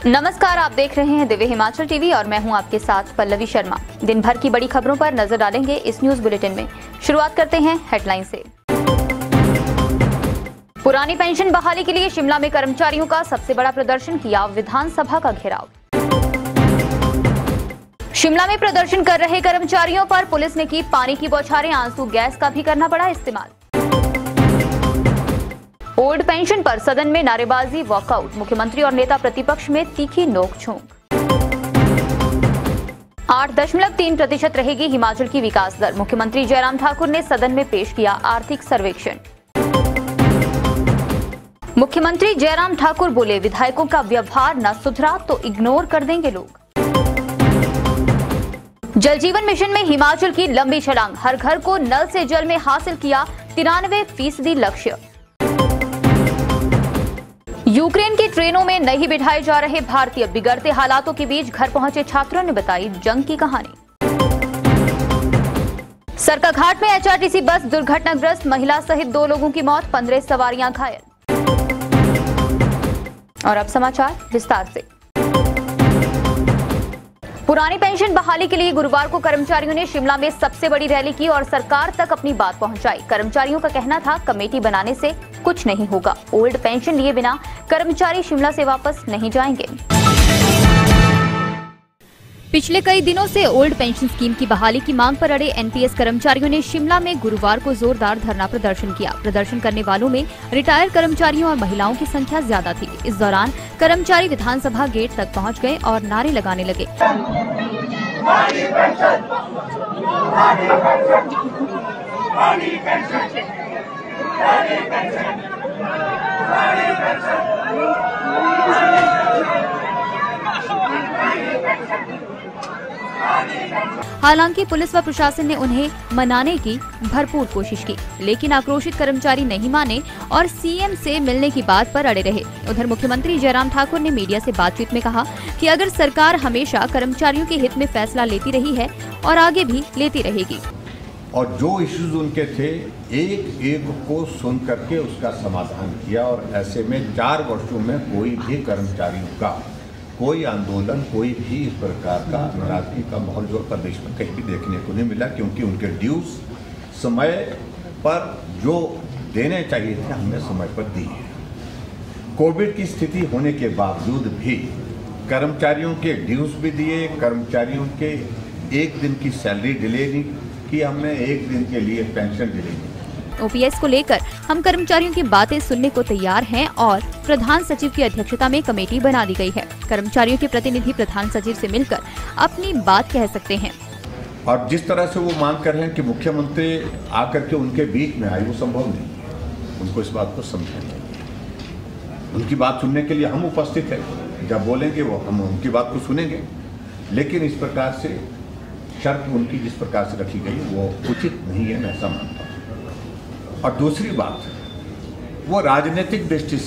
नमस्कार, आप देख रहे हैं दिव्य हिमाचल टीवी और मैं हूं आपके साथ पल्लवी शर्मा। दिन भर की बड़ी खबरों पर नजर डालेंगे इस न्यूज बुलेटिन में। शुरुआत करते हैं हेडलाइन से। पुरानी पेंशन बहाली के लिए शिमला में कर्मचारियों का सबसे बड़ा प्रदर्शन किया विधानसभा का घेराव। शिमला में प्रदर्शन कर रहे कर्मचारियों पर पुलिस ने की पानी की बौछारें, आंसू गैस का भी करना पड़ा इस्तेमाल। ओल्ड पेंशन पर सदन में नारेबाजी, वॉकआउट, मुख्यमंत्री और नेता प्रतिपक्ष में तीखी नोक-झोंक। 8.3% रहेगी हिमाचल की विकास दर, मुख्यमंत्री जयराम ठाकुर ने सदन में पेश किया आर्थिक सर्वेक्षण। मुख्यमंत्री जयराम ठाकुर बोले, विधायकों का व्यवहार न सुधरा तो इग्नोर कर देंगे लोग। जल जीवन मिशन में हिमाचल की लंबी छलांग, हर घर को नल से जल में हासिल किया 93% लक्ष्य। यूक्रेन की ट्रेनों में नहीं बिठाए जा रहे भारतीय, बिगड़ते हालातों के बीच घर पहुंचे छात्रों ने बताई जंग की कहानी। सरकाघाट में एचआरटीसी बस दुर्घटनाग्रस्त, महिला सहित 2 लोगों की मौत, 15 सवारियां घायल। और अब समाचार विस्तार से। पुरानी पेंशन बहाली के लिए गुरुवार को कर्मचारियों ने शिमला में सबसे बड़ी रैली की और सरकार तक अपनी बात पहुंचाई। कर्मचारियों का कहना था, कमेटी बनाने से कुछ नहीं होगा, ओल्ड पेंशन लिए बिना कर्मचारी शिमला से वापस नहीं जाएंगे। पिछले कई दिनों से ओल्ड पेंशन स्कीम की बहाली की मांग पर अड़े एनपीएस कर्मचारियों ने शिमला में गुरुवार को जोरदार धरना प्रदर्शन किया। प्रदर्शन करने वालों में रिटायर्ड कर्मचारियों और महिलाओं की संख्या ज्यादा थी। इस दौरान कर्मचारी विधानसभा गेट तक पहुंच गए और नारे लगाने लगे। हालांकि पुलिस व प्रशासन ने उन्हें मनाने की भरपूर कोशिश की, लेकिन आक्रोशित कर्मचारी नहीं माने और सीएम से मिलने की बात पर अड़े रहे। उधर मुख्यमंत्री जयराम ठाकुर ने मीडिया से बातचीत में कहा कि अगर सरकार हमेशा कर्मचारियों के हित में फैसला लेती रही है और आगे भी लेती रहेगी, और जो इश्यूज उनके थे एक एक को सुन करके उसका समाधान किया, और ऐसे में 4 वर्षों में कोई भी कर्मचारियों का कोई आंदोलन, कोई भी इस प्रकार का नाराजगी का माहौल जो प्रदेश में कहीं भी देखने को नहीं मिला, क्योंकि उनके ड्यूज समय पर जो देने चाहिए थे हमने समय पर दिए। कोविड की स्थिति होने के बावजूद भी कर्मचारियों के ड्यूज भी दिए, कर्मचारियों के 1 दिन की सैलरी डिले नहीं की हमने, 1 दिन के लिए पेंशन डिले नहीं। ओपीएस को लेकर हम कर्मचारियों की बातें सुनने को तैयार हैं और प्रधान सचिव की अध्यक्षता में कमेटी बना दी गई है। कर्मचारियों के प्रतिनिधि प्रधान सचिव से मिलकर अपनी बात कह सकते हैं। और जिस तरह से वो मांग कर रहे हैं कि मुख्यमंत्री आकर के उनके बीच में आए, वो संभव नहीं है। उनको इस बात को समझना, उनकी बात सुनने के लिए हम उपस्थित हैं। जब बोलेंगे वो हम उनकी बात को सुनेंगे, लेकिन इस प्रकार से शर्त उनकी जिस प्रकार से रखी गई वो उचित नहीं है, मैं ऐसा मानता हूँ। और दूसरी बात, वो राजनीतिक दृष्टि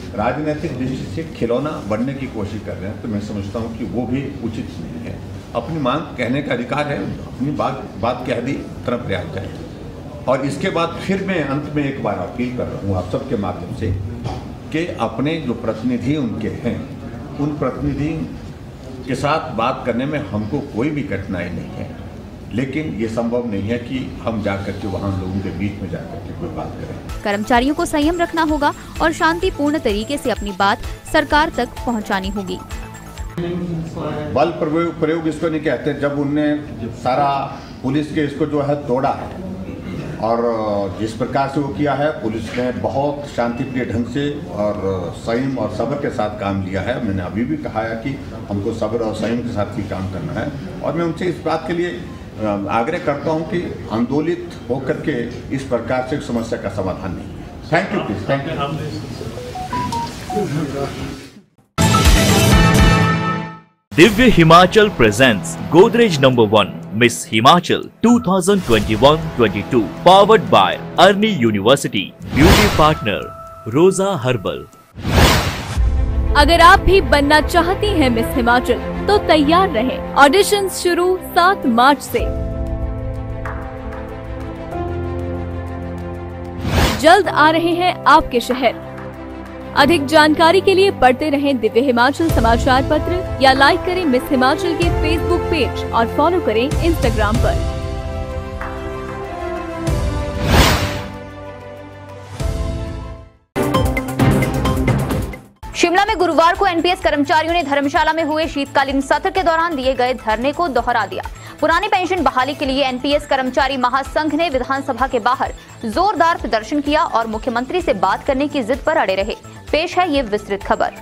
से खिलौना बनने की कोशिश कर रहे हैं, तो मैं समझता हूँ कि वो भी उचित नहीं है। अपनी मांग कहने का अधिकार है, अपनी बात कह दी, तरफ प्रयास है। और इसके बाद फिर मैं अंत में एक बार अपील कर रहा हूँ आप सबके माध्यम से कि अपने जो प्रतिनिधि उनके हैं, उन प्रतिनिधि के साथ बात करने में हमको कोई भी कठिनाई नहीं है, लेकिन ये संभव नहीं है कि हम जाकर के वहाँ लोगों के बीच में जाकर के कोई बात करें। कर्मचारियों को संयम रखना होगा और शांतिपूर्ण तरीके से अपनी बात सरकार तक पहुँचानी होगी। बल प्रयोग इसको नहीं कहते, जब उनने सारा पुलिस के इसको जो है तोड़ा है और जिस प्रकार से वो किया है, पुलिस ने बहुत शांतिप्रिय ढंग से और संयम और सब्र के साथ काम लिया है। मैंने अभी भी कहा है कि हमको सब्र और संयम के साथ ही काम करना है, और मैं उनसे इस बात के लिए आग्रह करता हूं कि आंदोलित होकर के इस प्रकार से समस्या का समाधान नहीं। Thank you please, thank you. Divya Himachal presents Godrej number 1 miss Himachal 2021-22 powered by Arni university, beauty partner Roja herbal. अगर आप भी बनना चाहती हैं मिस हिमाचल तो तैयार रहें। ऑडिशंस शुरू 7 मार्च से। जल्द आ रहे हैं आपके शहर। अधिक जानकारी के लिए पढ़ते रहें दिव्य हिमाचल समाचार पत्र या लाइक करें मिस हिमाचल के फेसबुक पेज और फॉलो करें इंस्टाग्राम पर। शिमला में गुरुवार को एनपीएस कर्मचारियों ने धर्मशाला में हुए शीतकालीन सत्र के दौरान दिए गए धरने को दोहरा दिया। पुरानी पेंशन बहाली के लिए एनपीएस कर्मचारी महासंघ ने विधानसभा के बाहर जोरदार प्रदर्शन किया और मुख्यमंत्री से बात करने की जिद पर अड़े रहे। पेश है ये विस्तृत खबर।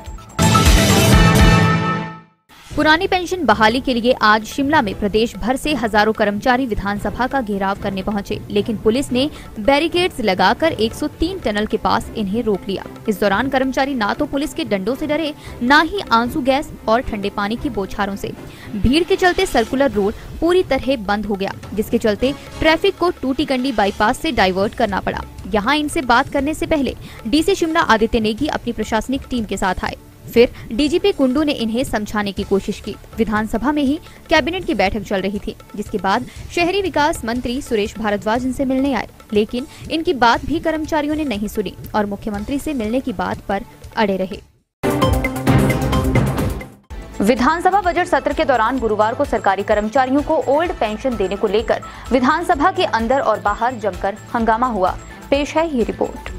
पुरानी पेंशन बहाली के लिए आज शिमला में प्रदेश भर से हजारों कर्मचारी विधानसभा का घेराव करने पहुंचे, लेकिन पुलिस ने बैरिकेड्स लगाकर 103 टनल के पास इन्हें रोक लिया। इस दौरान कर्मचारी ना तो पुलिस के डंडों से डरे, ना ही आंसू गैस और ठंडे पानी की बौछारों से। भीड़ के चलते सर्कुलर रोड पूरी तरह बंद हो गया, जिसके चलते ट्रैफिक को टूटीकंडी बाईपास से डाइवर्ट करना पड़ा। यहाँ इनसे बात करने से पहले डीसी शिमला आदित्य नेगी अपनी प्रशासनिक टीम के साथ आए। फिर डीजीपी कुंडू ने इन्हें समझाने की कोशिश की। विधानसभा में ही कैबिनेट की बैठक चल रही थी, जिसके बाद शहरी विकास मंत्री सुरेश भारद्वाज इनसे मिलने आए, लेकिन इनकी बात भी कर्मचारियों ने नहीं सुनी और मुख्यमंत्री से मिलने की बात पर अड़े रहे। विधानसभा बजट सत्र के दौरान गुरुवार को सरकारी कर्मचारियों को ओल्ड पेंशन देने को लेकर विधानसभा के अंदर और बाहर जमकर हंगामा हुआ। पेश है ये रिपोर्ट।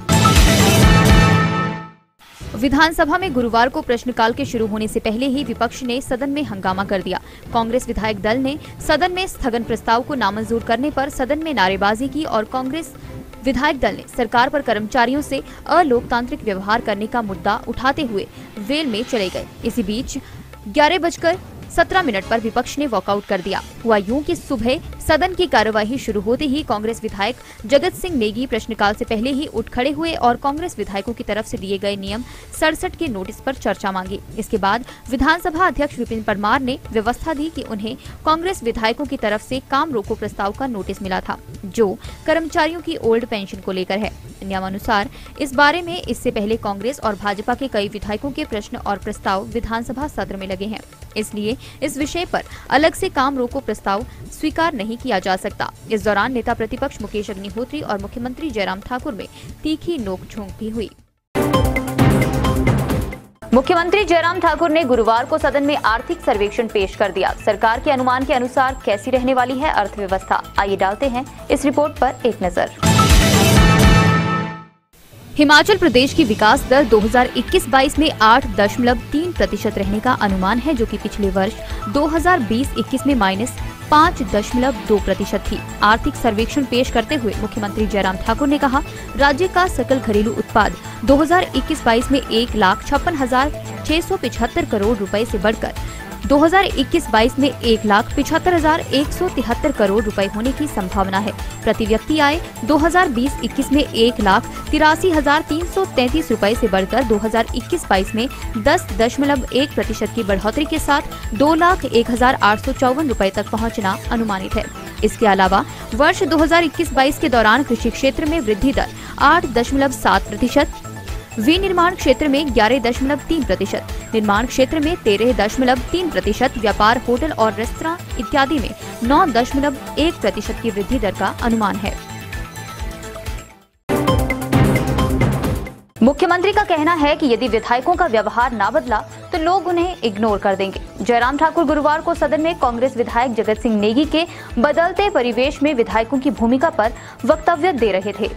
विधानसभा में गुरुवार को प्रश्नकाल के शुरू होने से पहले ही विपक्ष ने सदन में हंगामा कर दिया। कांग्रेस विधायक दल ने सदन में स्थगन प्रस्ताव को नामंजूर करने पर सदन में नारेबाजी की और कांग्रेस विधायक दल ने सरकार पर कर्मचारियों से अलोकतांत्रिक व्यवहार करने का मुद्दा उठाते हुए वेल में चले गए। इसी बीच 11:17 पर विपक्ष ने वॉकआउट कर दिया। हुआ यूं कि सुबह सदन की कार्यवाही शुरू होते ही कांग्रेस विधायक जगत सिंह नेगी प्रश्नकाल से पहले ही उठ खड़े हुए और कांग्रेस विधायकों की तरफ से दिए गए नियम 67 के नोटिस पर चर्चा मांगी। इसके बाद विधानसभा अध्यक्ष विपिन परमार ने व्यवस्था दी कि उन्हें कांग्रेस विधायकों की तरफ से काम रोको प्रस्ताव का नोटिस मिला था, जो कर्मचारियों की ओल्ड पेंशन को लेकर है। नियमानुसार इस बारे में इससे पहले कांग्रेस और भाजपा के कई विधायकों के प्रश्न और प्रस्ताव विधानसभा सत्र में लगे हैं, इसलिए इस विषय पर अलग से काम रोको प्रस्ताव स्वीकार नहीं किया जा सकता। इस दौरान नेता प्रतिपक्ष मुकेश अग्निहोत्री और मुख्यमंत्री जयराम ठाकुर में तीखी नोकझोंक भी हुई। मुख्यमंत्री जयराम ठाकुर ने गुरुवार को सदन में आर्थिक सर्वेक्षण पेश कर दिया। सरकार के अनुमान के अनुसार कैसी रहने वाली है अर्थव्यवस्था, आइए डालते हैं इस रिपोर्ट पर एक नजर। हिमाचल प्रदेश की विकास दर 2021-22 में 8.3% रहने का अनुमान है, जो कि पिछले वर्ष 2020-21 में -5.2% थी। आर्थिक सर्वेक्षण पेश करते हुए मुख्यमंत्री जयराम ठाकुर ने कहा, राज्य का सकल घरेलू उत्पाद 2021-22 में 1,56,675 करोड़ रुपए से बढ़कर 2021-22 में 1,75,173 करोड़ रुपए होने की संभावना है। प्रति व्यक्ति आय 2020-21 में 1,83,333 रुपए से बढ़कर 2021-22 में 10.1% की बढ़ोतरी के साथ 2,01,854 रुपए तक पहुंचना अनुमानित है। इसके अलावा वर्ष 2021-22 के दौरान कृषि क्षेत्र में वृद्धि दर 8.7%, विनिर्माण क्षेत्र में 11.3%, निर्माण क्षेत्र में 13.3%, व्यापार, होटल और रेस्तरां इत्यादि में 9.1% की वृद्धि दर का अनुमान है। मुख्यमंत्री का कहना है कि यदि विधायकों का व्यवहार ना बदला तो लोग उन्हें इग्नोर कर देंगे। जयराम ठाकुर गुरुवार को सदन में कांग्रेस विधायक जगत सिंह नेगी के बदलते परिवेश में विधायकों की भूमिका पर वक्तव्य दे रहे थे।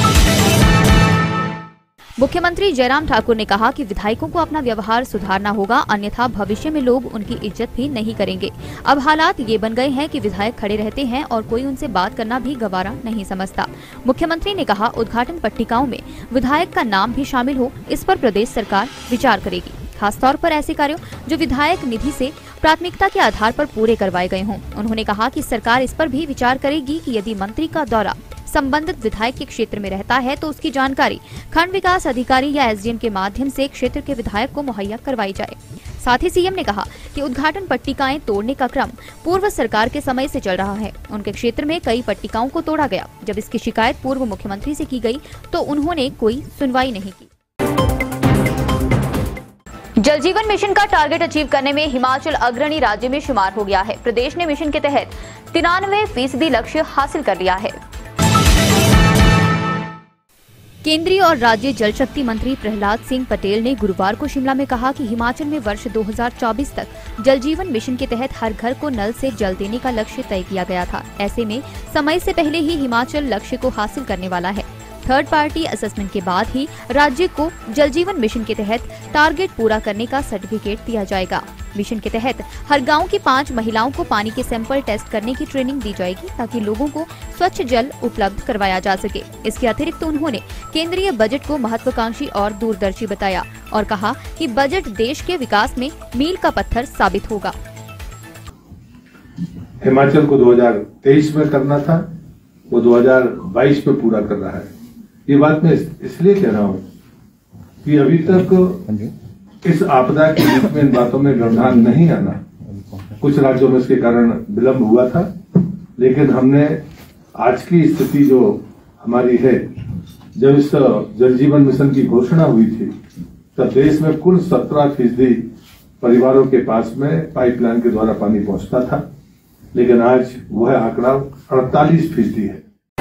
मुख्यमंत्री जयराम ठाकुर ने कहा कि विधायकों को अपना व्यवहार सुधारना होगा, अन्यथा भविष्य में लोग उनकी इज्जत भी नहीं करेंगे। अब हालात ये बन गए हैं कि विधायक खड़े रहते हैं और कोई उनसे बात करना भी गवारा नहीं समझता। मुख्यमंत्री ने कहा, उद्घाटन पट्टिकाओं में विधायक का नाम भी शामिल हो, इस पर प्रदेश सरकार विचार करेगी, खासतौर पर ऐसे कार्यों जो विधायक निधि से प्राथमिकता के आधार पर पूरे करवाए गए हों। उन्होंने कहा कि सरकार इस पर भी विचार करेगी कि यदि मंत्री का दौरा संबंधित विधायक के क्षेत्र में रहता है तो उसकी जानकारी खंड विकास अधिकारी या एसडीएम के माध्यम से क्षेत्र के विधायक को मुहैया करवाई जाए। साथ ही सीएम ने कहा कि उद्घाटन पट्टिकाएं तोड़ने का क्रम पूर्व सरकार के समय से चल रहा है। उनके क्षेत्र में कई पट्टिकाओं को तोड़ा गया। जब इसकी शिकायत पूर्व मुख्यमंत्री से की गई तो उन्होंने कोई सुनवाई नहीं की। जल जीवन मिशन का टारगेट अचीव करने में हिमाचल अग्रणी राज्य में शुमार हो गया है। प्रदेश ने मिशन के तहत 93% लक्ष्य हासिल कर लिया है। केंद्रीय और राज्य जल शक्ति मंत्री प्रहलाद सिंह पटेल ने गुरुवार को शिमला में कहा कि हिमाचल में वर्ष 2024 तक जल जीवन मिशन के तहत हर घर को नल से जल देने का लक्ष्य तय किया गया था। ऐसे में समय से पहले ही हिमाचल लक्ष्य को हासिल करने वाला है। थर्ड पार्टी असेसमेंट के बाद ही राज्य को जल जीवन मिशन के तहत टारगेट पूरा करने का सर्टिफिकेट दिया जाएगा। मिशन के तहत हर गांव की 5 महिलाओं को पानी के सैंपल टेस्ट करने की ट्रेनिंग दी जाएगी ताकि लोगों को स्वच्छ जल उपलब्ध करवाया जा सके। इसके अतिरिक्त उन्होंने केंद्रीय बजट को महत्वाकांक्षी और दूरदर्शी बताया और कहा कि बजट देश के विकास में मील का पत्थर साबित होगा। हिमाचल को 2023 में करना था, वो 2022 में पूरा कर रहा है। ये बात मैं इसलिए कह रहा हूं कि अभी तक इस आपदा के बीच में इन बातों में व्यवधान नहीं आना, कुछ राज्यों में इसके कारण विलंब हुआ था, लेकिन हमने आज की स्थिति जो हमारी है, जब इस जल जीवन मिशन की घोषणा हुई थी तब देश में कुल 17% परिवारों के पास में पाइपलाइन के द्वारा पानी पहुंचता था, लेकिन आज वह आंकड़ा 48% है।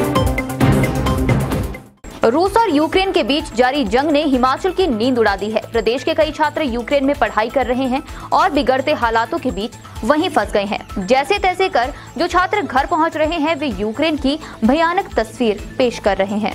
रूस और यूक्रेन के बीच जारी जंग ने हिमाचल की नींद उड़ा दी है। प्रदेश के कई छात्र यूक्रेन में पढ़ाई कर रहे हैं और बिगड़ते हालातों के बीच वहीं फंस गए हैं। जैसे तैसे कर जो छात्र घर पहुंच रहे हैं वे यूक्रेन की भयानक तस्वीर पेश कर रहे हैं।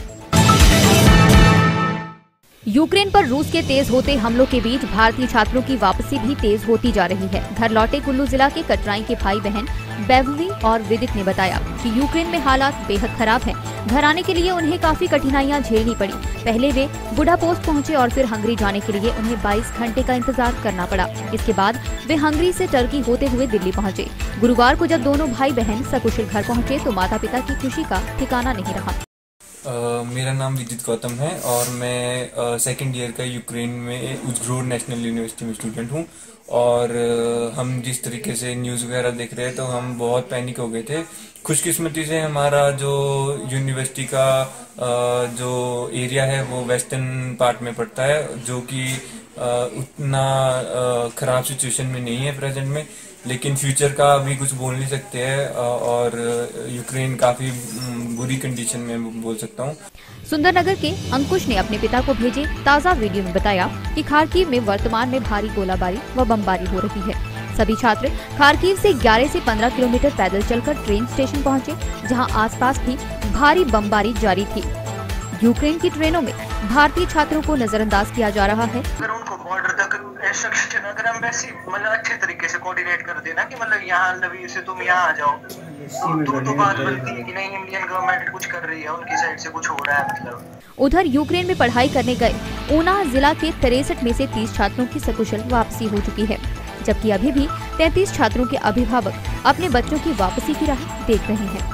यूक्रेन पर रूस के तेज होते हमलों के बीच भारतीय छात्रों की वापसी भी तेज होती जा रही है। घर लौटे कुल्लू जिला के कटराई के भाई बहन बैववी और विदित ने बताया कि यूक्रेन में हालात बेहद खराब हैं। घर आने के लिए उन्हें काफी कठिनाइयां झेलनी पड़ी। पहले वे बुडापेस्ट पहुंचे और फिर हंगरी जाने के लिए उन्हें 22 घंटे का इंतजार करना पड़ा। इसके बाद वे हंगरी से टर्की होते हुए दिल्ली पहुंचे। गुरुवार को जब दोनों भाई बहन सकुशल घर पहुंचे तो माता पिता की खुशी का ठिकाना नहीं रहा। मेरा नाम विदित गौतम है और मैं सेकंड ईयर का यूक्रेन में उजग्रोड नेशनल यूनिवर्सिटी में स्टूडेंट हूँ। और हम जिस तरीके से न्यूज़ वगैरह देख रहे हैं तो हम बहुत पैनिक हो गए थे। खुशकिस्मती से हमारा जो यूनिवर्सिटी का जो एरिया है वो वेस्टर्न पार्ट में पड़ता है, जो कि उतना ख़राब सिचुएशन में नहीं है प्रेजेंट में, लेकिन फ्यूचर का अभी कुछ बोल नहीं सकते हैं और यूक्रेन काफ़ी बुरी कंडीशन में बोल सकता हूँ। सुंदरनगर के अंकुश ने अपने पिता को भेजे ताज़ा वीडियो में बताया कि खार्किव में वर्तमान में भारी गोलाबारी व बमबारी हो रही है। सभी छात्र खार्किव से 11 से 15 किलोमीटर पैदल चलकर ट्रेन स्टेशन पहुंचे, जहां आसपास भी भारी बमबारी जारी थी। यूक्रेन की ट्रेनों में भारतीय छात्रों को नजरअंदाज किया जा रहा है। अगर उनको बॉर्डर तक इंस्ट्रक्शन अगर हम वैसे मतलब अच्छे तरीके से कोऑर्डिनेट कर देना कि मतलब यहाँ नवी से तुम यहाँ आ जाओ, तो बात बनती है कि नहीं इंडियन गवर्नमेंट कुछ कर रही है, उनकी साइड से कुछ हो रहा है। मतलब उधर यूक्रेन में पढ़ाई करने गए ऊना जिला के 63 में से 30 छात्रों की सकुशल वापसी हो चुकी है, जबकि अभी भी 33 छात्रों के अभिभावक अपने बच्चों की वापसी की राह देख रहे हैं।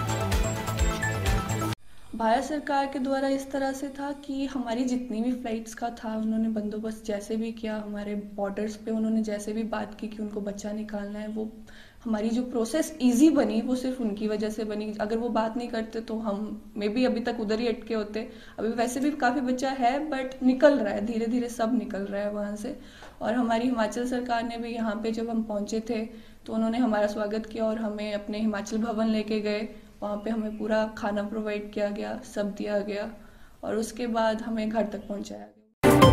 भारत सरकार के द्वारा इस तरह से था कि हमारी जितनी भी फ्लाइट्स का था उन्होंने बंदोबस्त जैसे भी किया, हमारे बॉर्डर्स पे उन्होंने जैसे भी बात की कि उनको बच्चा निकालना है, वो हमारी जो प्रोसेस इजी बनी वो सिर्फ उनकी वजह से बनी। अगर वो बात नहीं करते तो हम मे बी अभी तक उधर ही अटके होते। अभी वैसे भी काफ़ी बच्चा है बट निकल रहा है, धीरे धीरे सब निकल रहा है वहाँ से। और हमारी हिमाचल सरकार ने भी यहाँ पे जब हम पहुँचे थे तो उन्होंने हमारा स्वागत किया और हमें अपने हिमाचल भवन लेके गए। वहाँ पे हमें पूरा खाना प्रोवाइड किया गया, सब दिया गया और उसके बाद हमें घर तक पहुँचाया गया।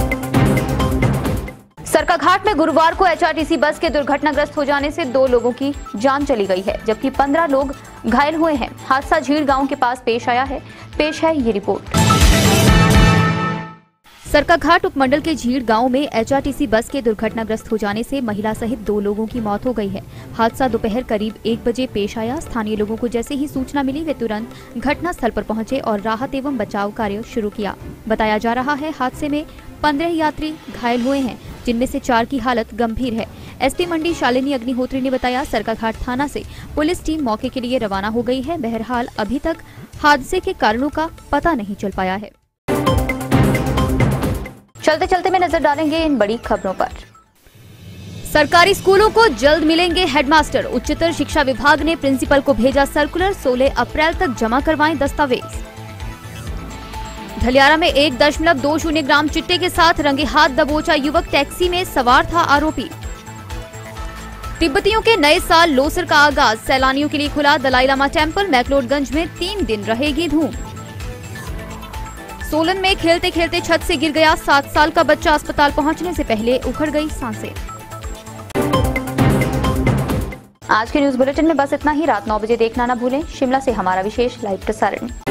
सरकाघाट में गुरुवार को एचआरटीसी बस के दुर्घटनाग्रस्त हो जाने से 2 लोगों की जान चली गई है, जबकि 15 लोग घायल हुए हैं। हादसा झीड़ गांव के पास पेश आया है। पेश है ये रिपोर्ट। सरकाघाट उपमंडल के झीड़ गांव में एचआरटीसी बस के दुर्घटनाग्रस्त हो जाने से महिला सहित 2 लोगों की मौत हो गई है। हादसा दोपहर करीब 1 बजे पेश आया। स्थानीय लोगों को जैसे ही सूचना मिली वे तुरंत घटना स्थल पर पहुंचे और राहत एवं बचाव कार्य शुरू किया। बताया जा रहा है हादसे में 15 यात्री घायल हुए हैं, जिनमें से 4 की हालत गंभीर है। एसपी मंडी शालिनी अग्निहोत्री ने बताया सरकाघाट थाना से पुलिस टीम मौके के लिए रवाना हो गई है। बहरहाल अभी तक हादसे के कारणों का पता नहीं चल पाया है। चलते चलते में नजर डालेंगे इन बड़ी खबरों पर। सरकारी स्कूलों को जल्द मिलेंगे हेडमास्टर। उच्चतर शिक्षा विभाग ने प्रिंसिपल को भेजा सर्कुलर। 16 अप्रैल तक जमा करवाएं दस्तावेज। धलियारा में 1.20 ग्राम चिट्टे के साथ रंगे हाथ दबोचा युवक। टैक्सी में सवार था आरोपी। तिब्बतियों के नए साल लोसर का आगाज। सैलानियों के लिए खुला दलाई लामा टेम्पल। मैक्लोडगंज में 3 दिन रहेगी धूम। सोलन में खेलते खेलते छत से गिर गया 7 साल का बच्चा, अस्पताल पहुंचने से पहले उखड़ गई सांसें। आज के न्यूज बुलेटिन में बस इतना ही। रात 9 बजे देखना न भूलें शिमला से हमारा विशेष लाइव प्रसारण।